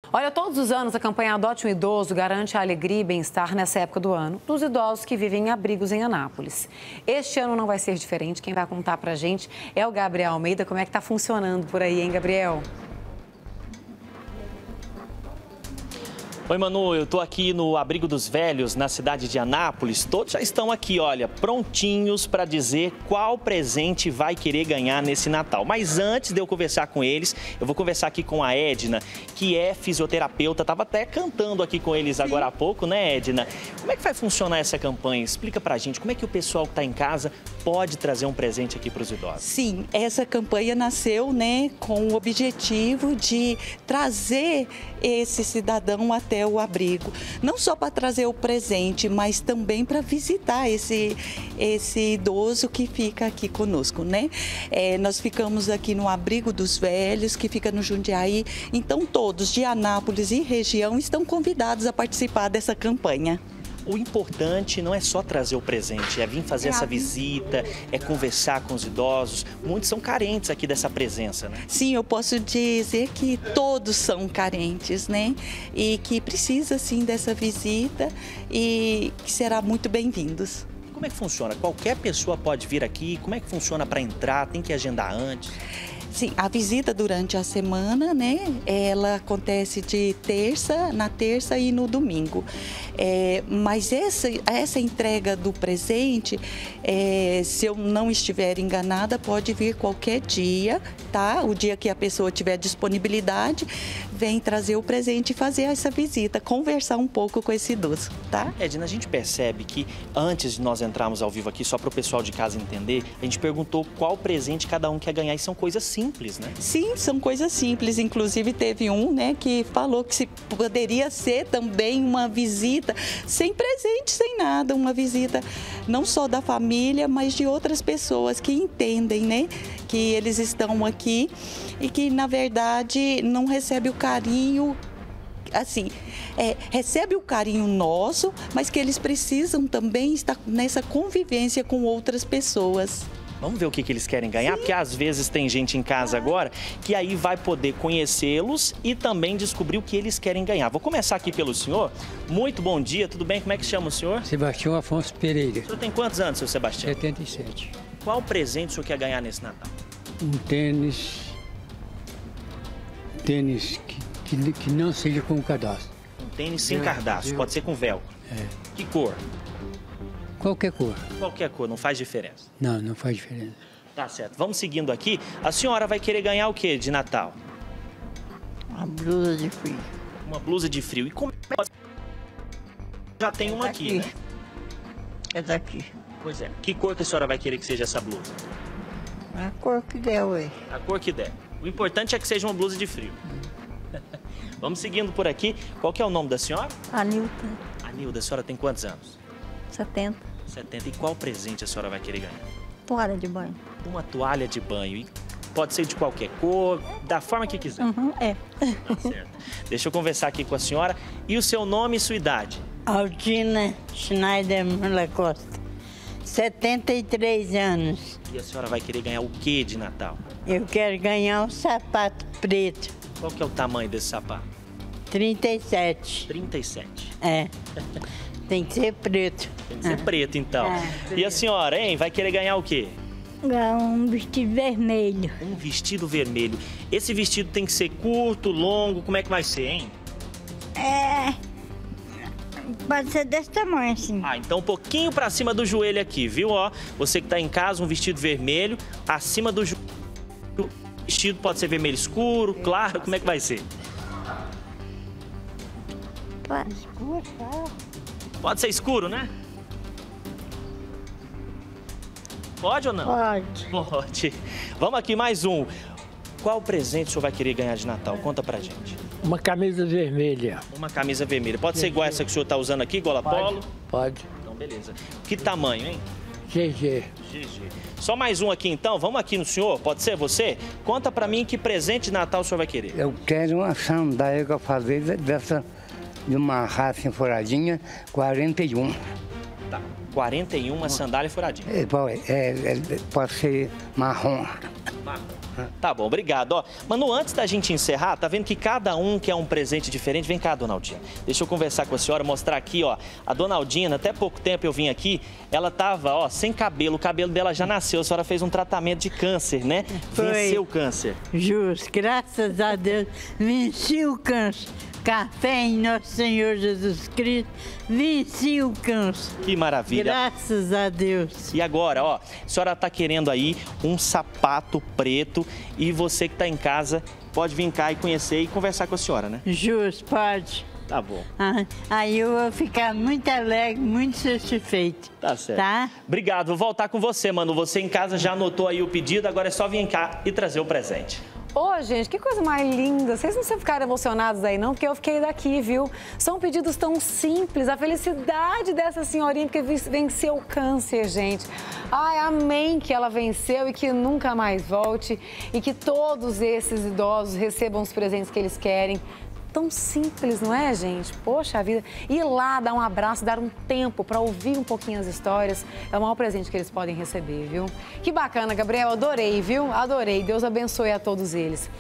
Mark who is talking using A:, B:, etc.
A: Olha, todos os anos a campanha Adote um Idoso garante a alegria e bem-estar nessa época do ano dos idosos que vivem em abrigos em Anápolis. Este ano não vai ser diferente. Quem vai contar pra gente é o Gabriel Almeida. Como é que tá funcionando por aí, hein, Gabriel?
B: Oi, Manu, eu tô aqui no Abrigo dos Velhos, na cidade de Anápolis. Todos já estão aqui, olha, prontinhos para dizer qual presente vai querer ganhar nesse Natal. Mas antes de eu conversar com eles, eu vou conversar aqui com a Edna, que é fisioterapeuta. Tava até cantando aqui com eles agora há pouco, né, Edna? Como é que vai funcionar essa campanha? Explica pra gente, como é que o pessoal que tá em casa pode trazer um presente aqui para os idosos?
C: Sim, essa campanha nasceu, né, com o objetivo de trazer esse cidadão até o abrigo, não só para trazer o presente, mas também para visitar esse idoso que fica aqui conosco, né? Nós ficamos aqui no Abrigo dos Velhos, que fica no Jundiaí, então todos de Anápolis e região estão convidados a participar dessa campanha.
B: O importante não é só trazer o presente, é vir fazer essa visita, é conversar com os idosos. Muitos são carentes aqui dessa presença, né?
C: Sim, eu posso dizer que todos são carentes, né? E que precisa, sim, dessa visita e que será muito bem-vindos.
B: Como é que funciona? Qualquer pessoa pode vir aqui? Como é que funciona para entrar? Tem que agendar antes?
C: Sim, a visita durante a semana, né? Ela acontece na terça e no domingo. Mas essa entrega do presente, se eu não estiver enganada, pode vir qualquer dia, tá? O dia que a pessoa tiver disponibilidade, vem trazer o presente e fazer essa visita, conversar um pouco com esse idoso, tá?
B: Edna, a gente percebe que antes de nós entrarmos ao vivo aqui, só para o pessoal de casa entender, a gente perguntou qual presente cada um quer ganhar e são coisas simples, né?
C: Sim, são coisas simples. Inclusive teve um, né, que falou que poderia ser também uma visita sem presente, sem nada, uma visita não só da família, mas de outras pessoas que entendem, né, que eles estão aqui e que na verdade não recebe o carinho, assim, recebe o carinho nosso, mas que eles precisam também estar nessa convivência com outras pessoas.
B: Vamos ver o que eles querem ganhar, porque às vezes tem gente em casa agora que aí vai poder conhecê-los e também descobrir o que eles querem ganhar. Vou começar aqui pelo senhor. Muito bom dia, tudo bem? Como é que chama o senhor?
D: Sebastião Afonso Pereira.
B: O senhor tem quantos anos, seu Sebastião?
D: 77.
B: Qual presente o senhor quer ganhar nesse Natal?
D: Um tênis que não seja com cadastro.
B: Um tênis sem cardápio, pode ser com velcro. Que cor?
D: Qualquer cor.
B: Qualquer cor, não faz diferença.
D: Não faz diferença.
B: Tá certo. Vamos seguindo aqui. A senhora vai querer ganhar o que de Natal?
E: Uma blusa de frio.
B: Uma blusa de frio. E como já tem uma aqui, né?
E: É daqui.
B: Pois é. Que cor que a senhora vai querer que seja essa blusa?
E: A cor que der, ué.
B: A cor que der. O importante é que seja uma blusa de frio. Vamos seguindo por aqui. Qual que é o nome da senhora?
F: Anilda.
B: Anilda, a senhora tem quantos anos?
F: 70.
B: 70. E qual presente a senhora vai querer ganhar?
F: Toalha de banho.
B: Uma toalha de banho. E pode ser de qualquer cor, da forma que quiser. Tá certo. Deixa eu conversar aqui com a senhora. E o seu nome e sua idade?
E: Altina Schneider Mula Costa. 73 anos.
B: E a senhora vai querer ganhar o que de Natal?
E: Eu quero ganhar um sapato preto.
B: Qual que é o tamanho desse sapato?
E: 37.
B: 37.
E: Tem que ser preto.
B: Tem que ser preto, então. E a senhora, hein? Vai querer ganhar o quê?
F: Um vestido vermelho.
B: Um vestido vermelho. Esse vestido tem que ser curto, longo, como é que vai ser, hein?
F: Pode ser desse tamanho, assim.
B: Então um pouquinho pra cima do joelho aqui, viu? Ó, você que tá em casa, um vestido vermelho, acima do joelho. O vestido pode ser vermelho escuro, claro, como é que vai ser? Pode ser escuro, né? Pode ou não?
F: Pode.
B: Pode. Vamos aqui, mais um. Qual presente o senhor vai querer ganhar de Natal? Conta pra gente.
D: Uma camisa vermelha.
B: Uma camisa vermelha. Pode ser igual essa que o senhor tá usando aqui, gola polo?
D: Pode.
B: Então, beleza. Que tamanho, hein?
D: GG.
B: GG. Só mais um aqui, então. Vamos aqui no senhor. Pode ser você? Conta pra mim que presente de Natal o senhor vai querer.
G: Eu quero uma sandália que eu falei dessa, de uma raça enfuradinha, 41.
B: Tá. 41, uma sandália furadinha.
G: Pode ser marrom.
B: Tá bom, obrigado. Ó, Manu, antes da gente encerrar, tá vendo que cada um quer um presente diferente? Vem cá, dona Aldina. Deixa eu conversar com a senhora, mostrar aqui, ó. A dona Aldina, até pouco tempo eu vim aqui, ela tava, ó, sem cabelo. O cabelo dela já nasceu. A senhora fez um tratamento de câncer, né?
E: Foi.
B: Venceu o câncer.
E: Justo, graças a Deus, venci o câncer. Café em Nosso Senhor Jesus Cristo, venci o câncer.
B: Que maravilha.
E: Graças a Deus.
B: E agora, ó, a senhora tá querendo aí um sapato preto e você que tá em casa pode vir cá e conhecer e conversar com a senhora, né?
E: Justo, pode.
B: Tá bom.
E: Aí eu vou ficar muito alegre, muito satisfeito.
B: Tá certo.
E: Tá?
B: Obrigado, vou voltar com você, Manu. Você em casa já anotou aí o pedido, agora é só vir cá e trazer o presente.
A: Ô, gente, que coisa mais linda. Vocês não precisam ficar emocionados aí, não, porque eu fiquei daqui, viu? São pedidos tão simples. A felicidade dessa senhorinha que venceu o câncer, gente. Ai, amém que ela venceu e que nunca mais volte. E que todos esses idosos recebam os presentes que eles querem. Tão simples, não é, gente? Poxa vida. Ir lá, dar um abraço, dar um tempo para ouvir um pouquinho as histórias, é o maior presente que eles podem receber, viu? Que bacana, Gabriel. Adorei, viu? Adorei. Deus abençoe a todos eles.